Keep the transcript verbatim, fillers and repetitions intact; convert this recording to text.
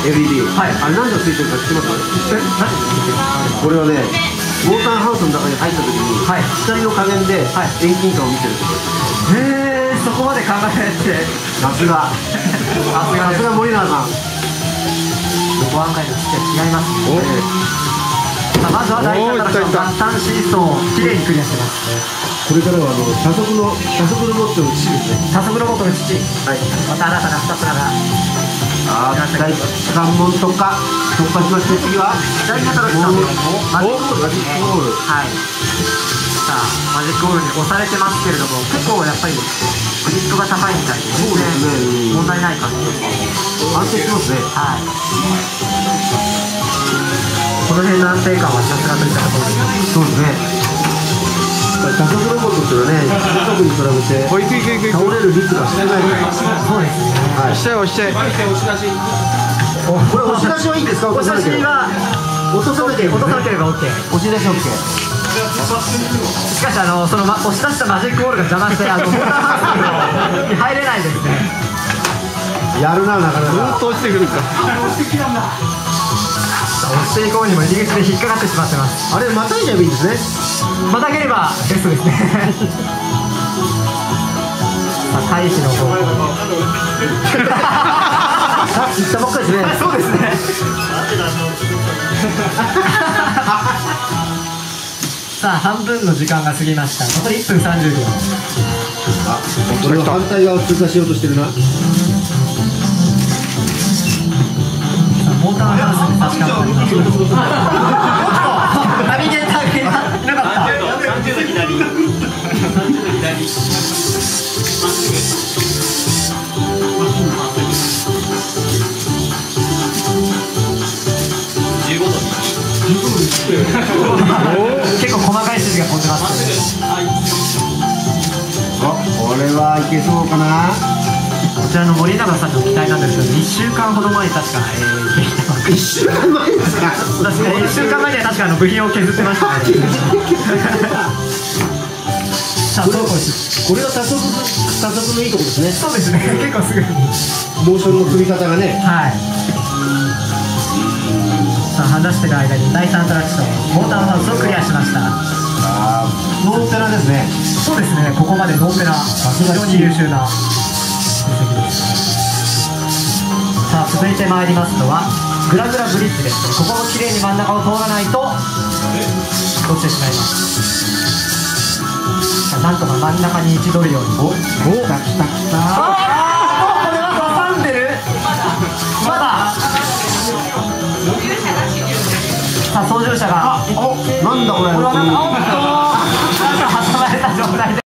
エルイーディー、 はい、 あれ何がついてるか知ってます？ え、何でついてるの？ これはね、モーターハウスの中に入った時に、はい、光の加減で遠近感を見てるところ。 へえ、そこまで考えられて。 さすがさすが森永さん。 ご案外のちっちゃい違いますね。さあ、まずは第一アトラクション、ガッタンシーソーをきれいにクリアしてます。 これからはあの多速の多速ロボットの父ですね。 多速ロボットの父、はい、また新たなふたつらが。 ああ、第関門突破突破しまして、次は第二アトラクションのマジックボール。 マジックボール、 はい。さあ、マジックボールに押されてますけれども、結構やっぱりグリップが高いみたいで、 そうですね、 問題ない感じです。 安定してますね。 はい。この辺の安定感はさすがといったところです。 そうですね。多速ロボットっていうのはね、家族に比べて倒れる率が少ないから。 そうですね。 はい。押しちゃえ押しちゃえ。これ押し出しはいいんですか？ 押し出しは落とさなければ落とさなければ オーケー。押し出し オーケー。しかしあのそのま押し出したマジックボールが邪魔してあのモーターハウスに入れないですね。 やるな、なかなか。 ずっと落ちてくるか。押していこうにも入り口で引っかかってしまってます。 あれまたいじゃえばいいんですね。 またげればベストですね。さあ、回避の方向。 さっき言ったばっかりですね。 そうですね。さあ、半分の時間が過ぎました。残りいっぷんさんじゅうびょう。 あ、これは反対側を通過しようとしてるな。 モーターハウスに差し掛かります。ナビゲーターがいなかった。結構細かい指示が飛んでます。 あ、これはいけそうかな。 こちらの森永さんの機体なんですけど、いっしゅうかんほど前に確か、えー、できてます。 いっしゅうかんまえですか？ そうですね、いっしゅうかんまえには確かあの部品を削ってましたね。さあ、どうここれは多速多速のいいところですね。 そうですね、結構すぐにモーションの組み方がね。 はい。さあ、話してる間に第三アトラクションモーターハウスをクリアしました。 ああ、ノーペラですね。 そうですね、ここまでノーペラ、非常に優秀なさあ、続いてまいりますのはグラグラブリッジです。ここもきれいに真ん中を通らないと落ちてしまいます。さあ、なんとか真ん中に位置取るように。おお、 来た来た来た。 ああ、これは挟んでる。まださあ、操縦者が、 お、なんだこれ。 これはなんだ、おっと挟まれた状態で